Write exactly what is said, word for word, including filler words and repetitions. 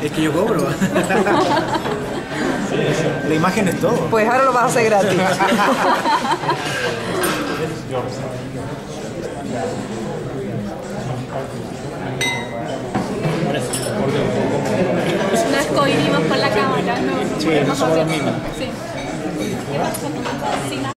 Es que yo cobro. La imagen es todo. Pues ahora lo vas a hacer gratis. Nos cohibimos con la cámara, ¿no? Sí, no somos los mismos. Sí.